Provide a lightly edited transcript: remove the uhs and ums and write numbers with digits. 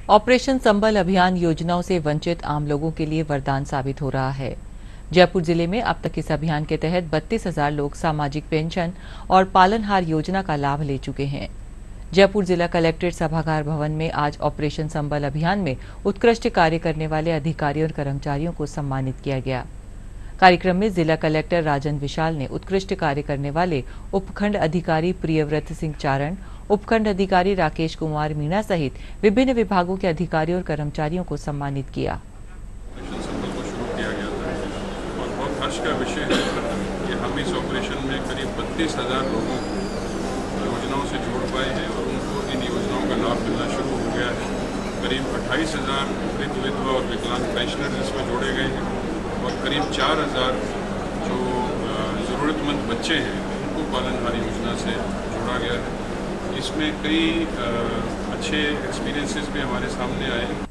Operation संबल अभियान योजनाओं से वंचित आम लोगों के लिए वरदान साबित हो रहा है। जयपुर जिले में अब तक इस अभियान के तहत 32,000 लोग सामाजिक पेंशन और पालनहार योजना का लाभ ले चुके हैं। जयपुर जिला कलेक्ट्रेट सभागार भवन में आज ऑपरेशन संबल अभियान में उत्कृष्ट कार्य करने वाले अधिकारियों और कर्मचारियों को सम्मानित किया गया। कार्यक्रम में जिला कलेक्टर राजन विशाल ने उत्कृष्ट कार्य करने वाले उपखंड अधिकारी प्रियव्रत सिंह चारण, उपखंड अधिकारी राकेश कुमार मीणा सहित विभिन्न विभागों के अधिकारियों और कर्मचारियों को सम्मानित किया। ऑपरेशन संबल को शुरू किया गया था और बहुत हर्ष का विषय है कि हम इस ऑपरेशन में करीब 32,000 लोगों को योजनाओं से जोड़ पाए हैं और उनको इन योजनाओं का लाभ मिलना शुरू हो गया है। करीब 28,000 वृद्ध, विधवा और विकलांग पेंशनर इसमें जोड़े गए हैं और करीब 4,000 जो ज़रूरतमंद बच्चे हैं उनको पालनहार योजना से जोड़ा गया है। इसमें कई अच्छे एक्सपीरियंसेस भी हमारे सामने आए।